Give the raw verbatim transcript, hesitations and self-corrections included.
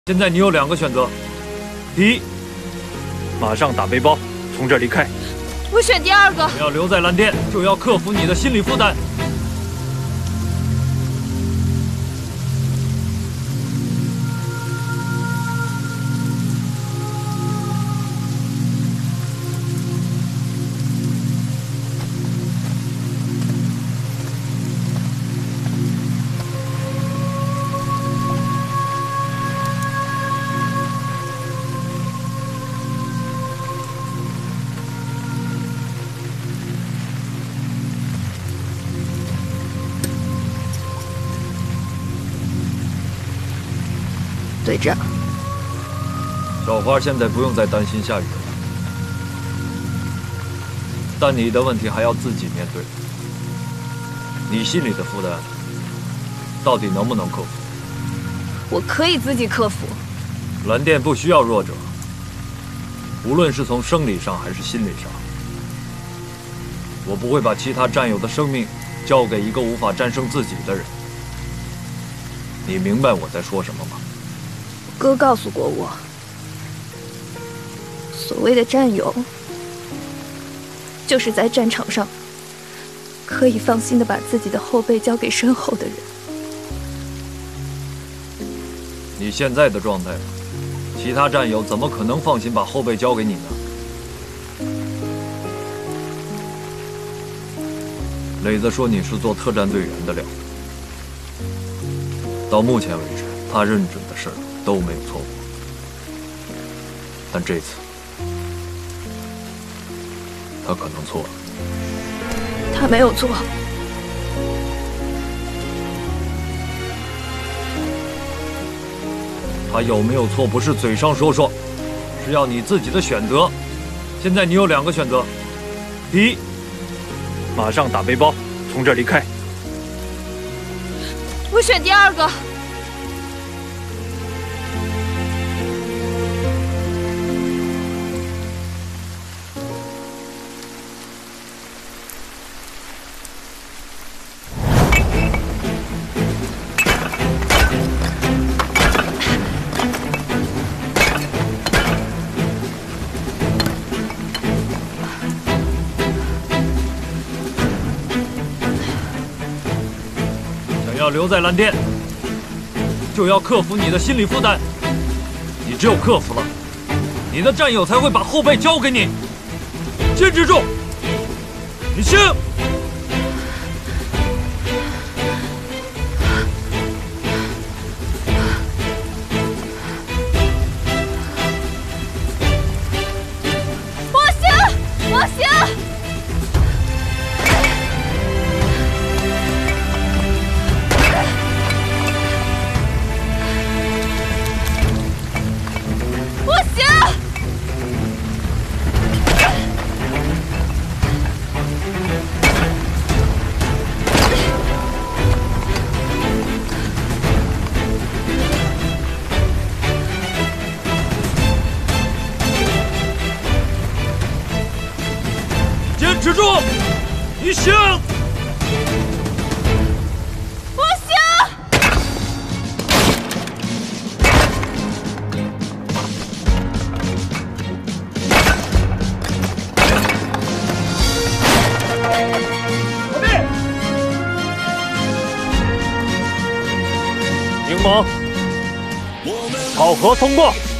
现在你有两个选择：第一，马上打背包从这儿离开； 我选第二个。 你要留在蓝店，就要克服你的心理负担。 队长， 小花现在不用再担心下雨了，但你的问题还要自己面对。你心里的负担，到底能不能克服？ 我可以自己克服。 蓝店不需要弱者，无论是从生理上还是心理上。我不会把其他战友的生命交给一个无法战胜自己的人。你明白我在说什么吗？ 哥告诉过我，所谓的战友，就是在战场上可以放心的把自己的后背交给身后的人。 你现在的状态，其他战友怎么可能放心把后背交给你呢？磊子说你是做特战队员的料，到目前为止，他认准的事儿都没有错过，但这次他可能错了。 他没有错。 他有没有错，不是嘴上说说，是要你自己的选择。现在你有两个选择：第一，马上打背包从这儿离开； 我选第二个。 要留在蓝店，就要克服你的心理负担。你只有克服了，你的战友才会把后背交给你。坚持住，你行！ 我行，我行。 坚持住，你行！ 我行！ 柠檬，考核通过。